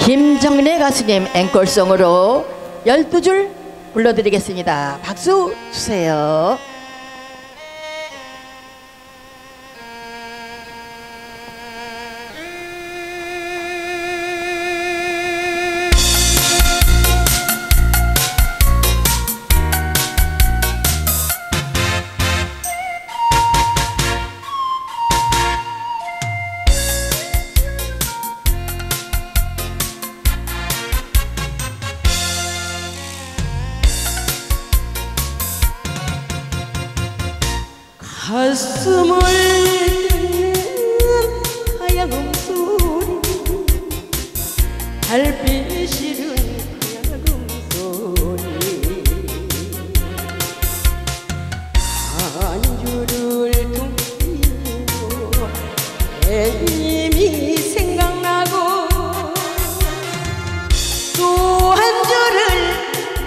김정래 가수님 앵콜송으로 12줄 불러드리겠습니다. 박수 주세요. 가슴을 뜯는 하얀 음소리 달빛 실은 하얀 음소리 한 줄을 둥기고 애님이 생각나고 또 한 줄을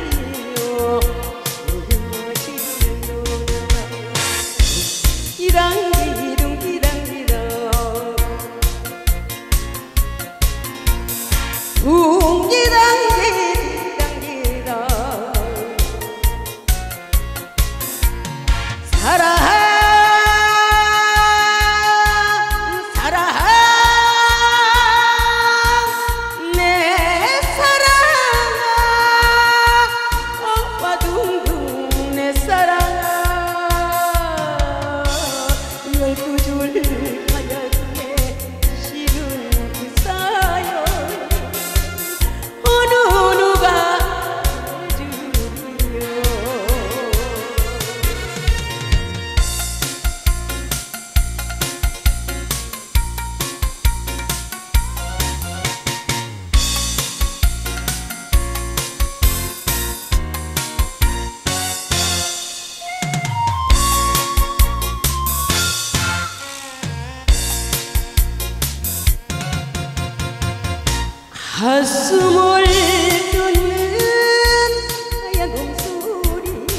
가슴을 뜯는 하얀 음소리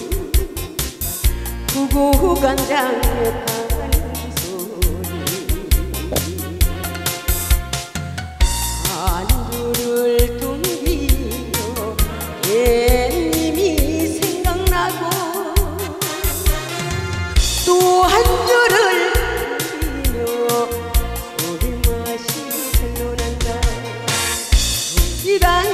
구구간장에 타는 소리 한 줄을 둥기며 애님이 생각나고 또 한 줄을 둥기며 소리 맛이 생각난다. 이랑